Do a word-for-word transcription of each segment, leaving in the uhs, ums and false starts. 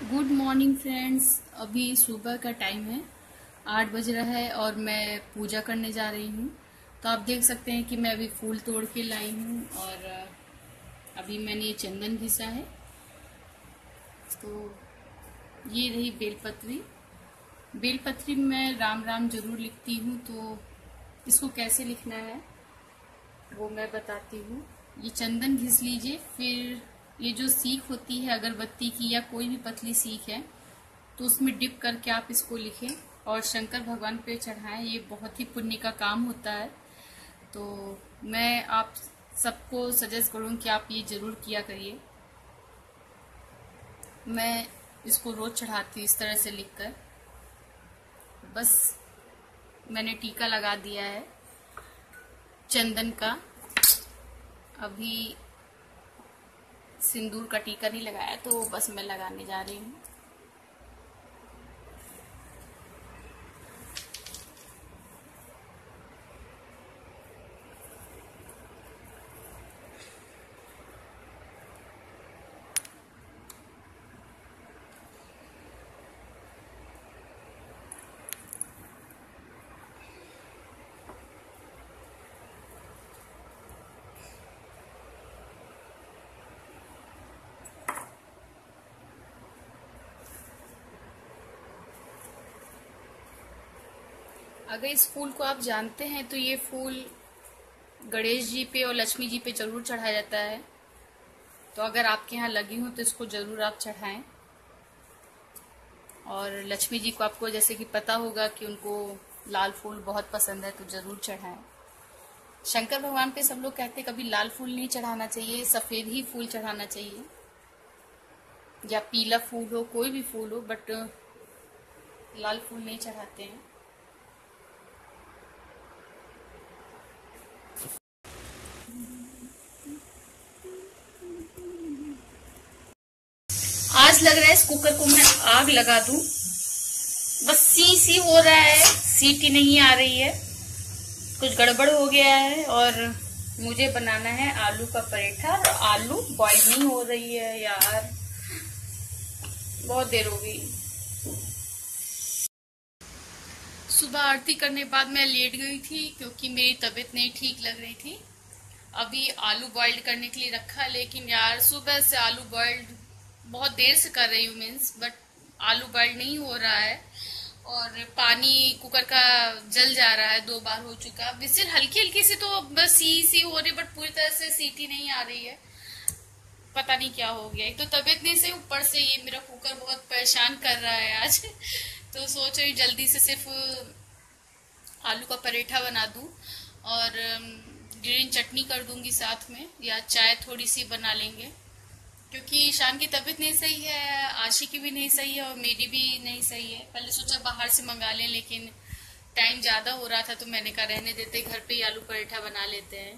Good morning friends. अभी सुबह का टाइम है, आठ बज रहा है और मैं पूजा करने जा रही हूँ। तो आप देख सकते हैं कि मैं अभी फूल तोड़ के लाई हूँ और अभी मैंने ये चंदन घिसा है। तो ये रही बेलपत्री। बेलपत्री में मैं राम राम जरूर लिखती हूँ, तो इसको कैसे लिखना है वो मैं बताती हूँ। ये चंदन घिस लीजिए, फिर ये जो सीख होती है अगरबत्ती की या कोई भी पतली सीख है तो उसमें डिप करके आप इसको लिखें और शंकर भगवान पे चढ़ाएं। ये बहुत ही पुण्य का काम होता है। तो मैं आप सबको सजेस्ट करूँ कि आप ये जरूर किया करिए। मैं इसको रोज चढ़ाती हूँ इस तरह से लिखकर। बस मैंने टीका लगा दिया है चंदन का। अभी सिंदूर का टीका नहीं लगाया, तो बस मैं लगाने जा रही हूँ। अगर इस फूल को आप जानते हैं तो ये फूल गणेश जी पे और लक्ष्मी जी पे जरूर चढ़ाया जाता है। तो अगर आपके यहाँ लगी हो तो इसको जरूर आप चढ़ाएं। और लक्ष्मी जी को आपको जैसे कि पता होगा कि उनको लाल फूल बहुत पसंद है, तो जरूर चढ़ाएं। शंकर भगवान पे सब लोग कहते हैं कभी लाल फूल नहीं चढ़ाना चाहिए, सफेद ही फूल चढ़ाना चाहिए, या पीला फूल हो, कोई भी फूल हो, बट लाल फूल नहीं चढ़ाते हैं। आज लग रहा है इस कुकर को मैं आग लगा दूं। बस सी सी हो रहा है, सीटी नहीं आ रही है, कुछ गड़बड़ हो गया है। और मुझे बनाना है आलू का पराठा और आलू बॉईल नहीं हो रही है यार, बहुत देर हो गई। सुबह आरती करने के बाद मैं लेट गई थी क्योंकि मेरी तबीयत नहीं ठीक लग रही थी। अभी आलू बॉइल्ड करने के लिए रखा, लेकिन यार सुबह से आलू बॉइल्ड बहुत देर से कर रही हूँ मीन्स, बट आलू बॉइल्ड नहीं हो रहा है और पानी कुकर का जल जा रहा है। दो बार हो चुका, विसिल हल्की हल्की से तो बस सी सी हो रही, बट पूरी तरह से सीटी नहीं आ रही है। पता नहीं क्या हो गया, एक तो तबीयत नहीं से, ऊपर से ये मेरा कुकर बहुत परेशान कर रहा है आज। तो सोच रही जल्दी से सिर्फ आलू का पराठा बना दूं और ग्रीन चटनी कर दूंगी साथ में, या चाय थोड़ी सी बना लेंगे, क्योंकि शान की तबीयत नहीं सही है, आशी की भी नहीं सही है और मेरी भी नहीं सही है। पहले सोचा बाहर से मंगा लें, लेकिन टाइम ज्यादा हो रहा था तो मैंने कहा रहने देते, घर पे ही आलू पराठा बना लेते हैं।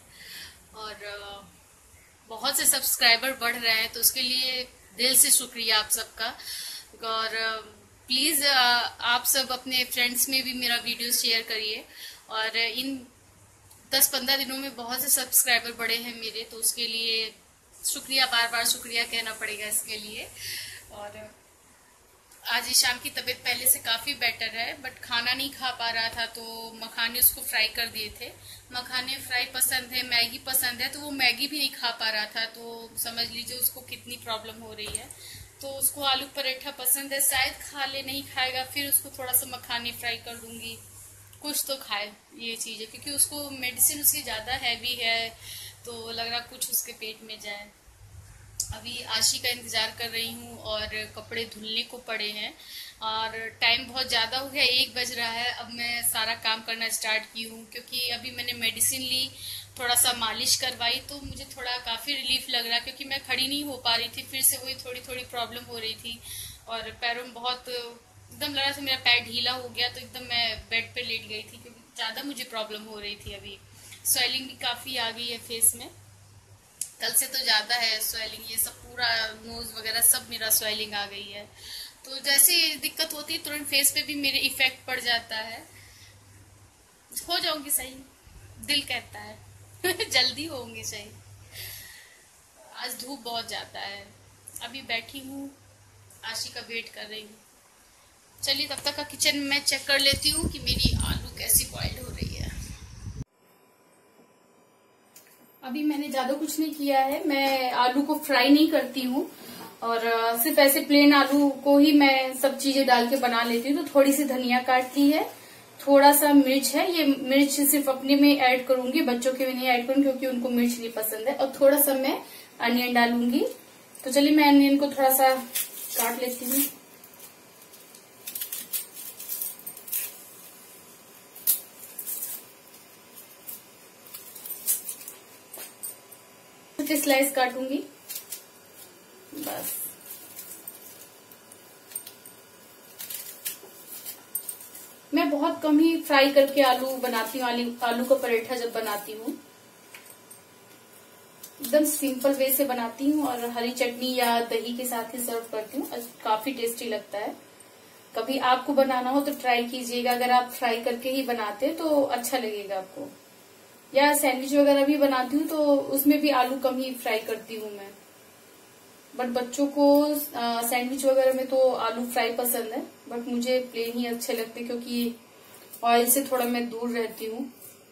और बहुत से सब्सक्राइबर बढ़ रहे हैं, तो उसके लिए दिल से शुक्रिया आप सबका। और प्लीज आप सब अपने फ्रेंड्स में भी मेरा वीडियो शेयर करिए। और इन दस पंद्रह दिनों में बहुत से सब्सक्राइबर बढ़े हैं मेरे, तो उसके लिए शुक्रिया, बार बार शुक्रिया कहना पड़ेगा इसके लिए। और आज ईशान की तबीयत पहले से काफी बेटर है, बट खाना नहीं खा पा रहा था, तो मखाने उसको फ्राई कर दिए थे। मखाने फ्राई पसंद है, मैगी पसंद है, तो वो मैगी भी नहीं खा पा रहा था। तो समझ लीजिए उसको कितनी प्रॉब्लम हो रही है। तो उसको आलू पराठा पसंद है, शायद खा ले, नहीं खाएगा फिर उसको थोड़ा सा मखाने फ्राई कर दूंगी, कुछ तो खाए ये चीज है, क्योंकि उसको मेडिसिन उसकी ज्यादा हैवी है, तो लग रहा कुछ उसके पेट में जाए। अभी आशी का इंतजार कर रही हूँ और कपड़े धुलने को पड़े हैं और टाइम बहुत ज्यादा हो गया, एक बज रहा है। अब मैं सारा काम करना स्टार्ट की हूँ, क्योंकि अभी मैंने मेडिसिन ली, थोड़ा सा मालिश करवाई, तो मुझे थोड़ा काफी रिलीफ लग रहा है, क्योंकि मैं खड़ी नहीं हो पा रही थी, फिर से वही थोड़ी थोड़ी प्रॉब्लम हो रही थी और पैरों में बहुत एकदम लग रहा था मेरा पैर ढीला हो गया, तो एकदम मैं बेड पे लेट गई थी, क्योंकि ज्यादा मुझे प्रॉब्लम हो रही थी। अभी स्वेलिंग भी काफी आ गई है फेस में, कल से तो ज्यादा है स्वेलिंग, ये सब पूरा नोज वगैरह सब मेरा स्वेलिंग आ गई है। तो जैसे दिक्कत होती है तुरंत फेस पे भी मेरे इफेक्ट पड़ जाता है। हो जाऊंगी सही, दिल कहता है जल्दी होंगी सही। आज धूप बहुत ज्यादा है, अभी बैठी हूँ आशी का वेट कर रही हूँ। चलिए तब तक का किचन में मैं चेक कर लेती हूँ कि मेरी आलू कैसी बॉइल्ड हो रही है। अभी मैंने ज्यादा कुछ नहीं किया है, मैं आलू को फ्राई नहीं करती हूँ और सिर्फ ऐसे प्लेन आलू को ही मैं सब चीजें डाल के बना लेती हूँ। तो थोड़ी सी धनिया काट ली है, थोड़ा सा मिर्च है, ये मिर्च सिर्फ अपने में ऐड करूंगी, बच्चों के में नहीं ऐड करूंगी क्योंकि उनको मिर्च नहीं पसंद है। और थोड़ा सा मैं अनियन डालूंगी। तो चलिए मैं अनियन को थोड़ा सा काट लेती हूँ। स्लाइस काटूंगी बस। मैं बहुत कम ही फ्राई करके आलू बनाती हूँ, आलू आलू का पराठा जब बनाती हूँ एकदम सिंपल वे से बनाती हूँ और हरी चटनी या दही के साथ ही सर्व करती हूँ। काफी टेस्टी लगता है। कभी आपको बनाना हो तो ट्राई कीजिएगा। अगर आप फ्राई करके ही बनाते हैं तो अच्छा लगेगा आपको। या सैंडविच वगैरह भी बनाती हूँ तो उसमें भी आलू कम ही फ्राई करती हूँ मैं। बट बच्चों को सैंडविच वगैरह में तो आलू फ्राई पसंद है, बट मुझे प्लेन ही अच्छे लगते हैं क्योंकि ऑयल से थोड़ा मैं दूर रहती हूँ।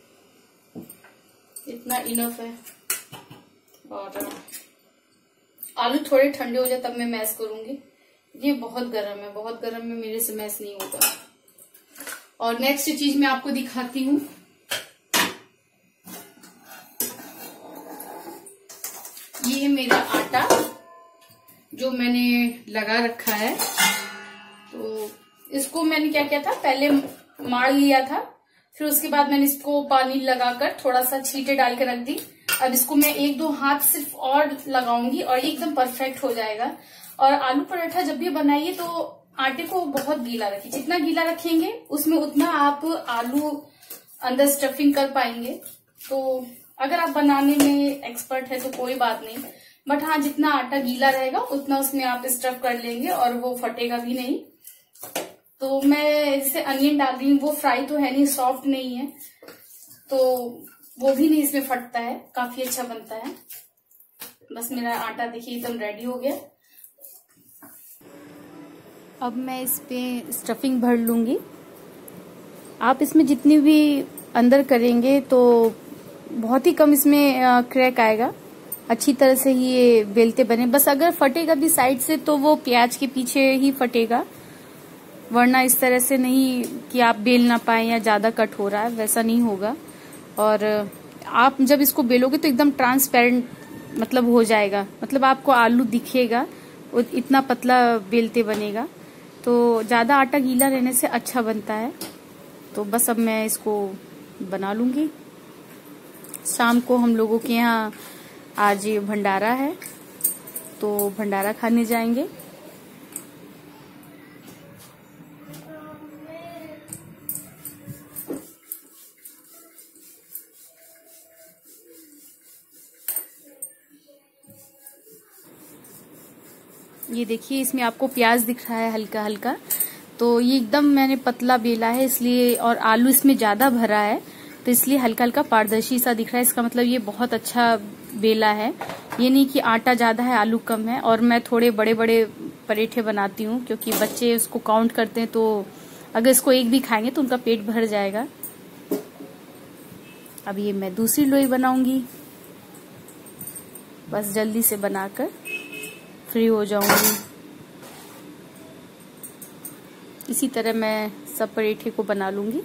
इतना इनफ है। और आलू थोड़े ठंडे हो जाए तब मैं मैश करूंगी। ये बहुत गर्म है, बहुत गर्म में मेरे से मैश नहीं होगा। और नेक्स्ट चीज मैं आपको दिखाती हूँ। ये है मेरा आटा जो मैंने लगा रखा है। तो इसको मैंने क्या किया था, पहले मार लिया था, फिर उसके बाद मैंने इसको पानी लगाकर थोड़ा सा छींटे डाल के रख दी। अब इसको मैं एक दो हाथ सिर्फ और लगाऊंगी और एकदम परफेक्ट हो जाएगा। और आलू पराठा जब भी बनाइए तो आटे को बहुत गीला रखिए। जितना गीला रखेंगे उसमें उतना आप आलू अंदर स्टफिंग कर पाएंगे। तो अगर आप बनाने में एक्सपर्ट है तो कोई बात नहीं, बट हाँ जितना आटा गीला रहेगा उतना उसमें आप स्टफ कर लेंगे और वो फटेगा भी नहीं। तो मैं जैसे अनियन डाल रही हूँ, वो फ्राई तो है नहीं, सॉफ्ट नहीं है, तो वो भी नहीं इसमें फटता है, काफी अच्छा बनता है। बस मेरा आटा देखिए एकदम रेडी हो गया। अब मैं इस पे स्टफिंग भर लूंगी। आप इसमें जितनी भी अंदर करेंगे तो बहुत ही कम इसमें क्रैक आएगा। अच्छी तरह से ही ये बेलते बने। बस अगर फटेगा भी साइड से तो वो प्याज के पीछे ही फटेगा, वरना इस तरह से नहीं कि आप बेल ना पाए या ज्यादा कट हो रहा है, वैसा नहीं होगा। और आप जब इसको बेलोगे तो एकदम ट्रांसपेरेंट मतलब हो जाएगा, मतलब आपको आलू दिखेगा, इतना पतला बेलते बनेगा। तो ज्यादा आटा गीला रहने से अच्छा बनता है। तो बस अब मैं इसको बना लूंगी। शाम को हम लोगों के यहाँ आज भंडारा है तो भंडारा खाने जाएंगे। ये देखिए इसमें आपको प्याज दिख रहा है हल्का हल्का, तो ये एकदम मैंने पतला बेला है इसलिए, और आलू इसमें ज्यादा भरा है तो इसलिए हल्का हल्का पारदर्शी सा दिख रहा है। इसका मतलब ये बहुत अच्छा बेला है। ये नहीं कि आटा ज्यादा है आलू कम है। और मैं थोड़े बड़े बड़े पराठे बनाती हूँ क्योंकि बच्चे उसको काउंट करते हैं, तो अगर इसको एक भी खाएंगे तो उनका पेट भर जाएगा। अब ये मैं दूसरी लोई बनाऊंगी, बस जल्दी से बनाकर फ्री हो जाऊंगी। इसी तरह मैं सब पराठे को बना लूंगी।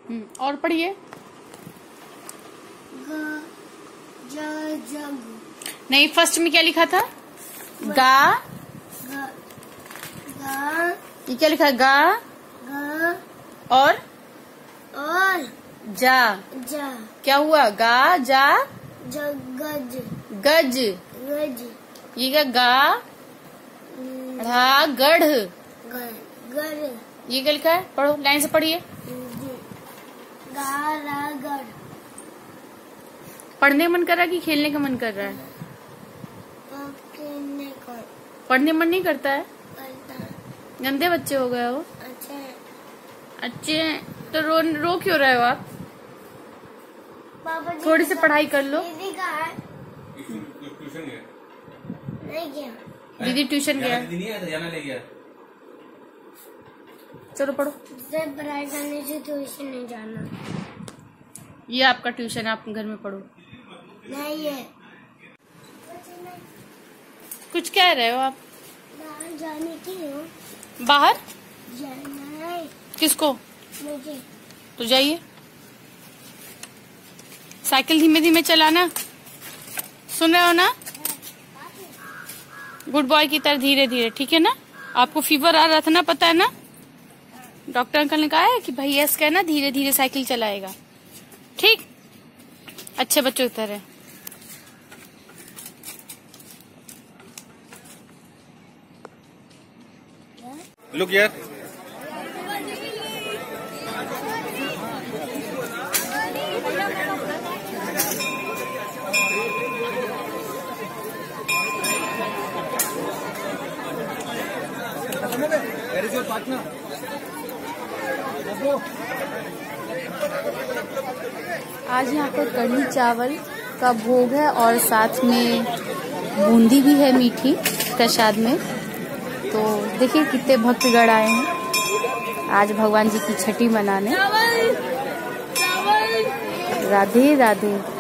हम्म, और पढ़िए। नहीं, फर्स्ट में क्या लिखा था? गा। गा, गा, ये क्या लिखा? गा, गा और और जा। जा। क्या हुआ? गा, जा, जा, गज, गज। गज। ये क्या? गा, ढ़ा, गढ़। गढ़, गढ़। ये क्या लिखा है? पढ़ो, लाइन से पढ़िए। गा, रा, गढ़। पढ़ने का मन कर रहा है कि खेलने का मन कर रहा है? खेलने का। पढ़ने मन नहीं करता है? करता। गंदे बच्चे हो गए हो। अच्छा। अच्छे तो रो रो क्यों रहे हो आप? पापा जी थोड़ी सी पढ़ाई कर लो। दीदी कहाँ है? ट्यूशन गया। नहीं गया। दीदी ट्यूशन गया। दीदी नहीं आया था, जाना ले गया। चलो पढ़ो। सिर्फ पढ़ाई करने से ट्यूशन नहीं जाना। ये आपका ट्यूशन है, आप घर में पढ़ो। नहीं है। कुछ कह रहे हो आप? बाहर जाने की हो। बाहर जाना है किसको? मुझे। तो जाइए। साइकिल धीमे धीमे चलाना, सुन रहे हो ना? गुड बॉय की तरह धीरे धीरे, ठीक है ना? आपको फीवर आ रहा था ना, पता है ना? डॉक्टर अंकल ने कहा है कि भाई यस कहना, धीरे धीरे साइकिल चलाएगा, ठीक? अच्छे बच्चों की तरह। लुक यार, आज यहाँ पर कढ़ी चावल का भोग है और साथ में बूंदी भी है मीठी प्रसाद में। तो देखिए कितने भक्तगण आए हैं आज भगवान जी की छठी मनाने। राधे राधे।